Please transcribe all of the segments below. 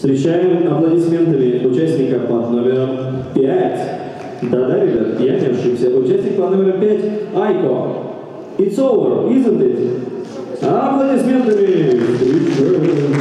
Встречаем аплодисментами участника под номером 5. Да-да, ребят, я не ошибся. Участник под номером 5 Айко. It's over, isn't it? Аплодисментами встречаем.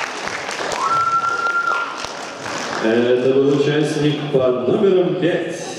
Это был участник под номером 5.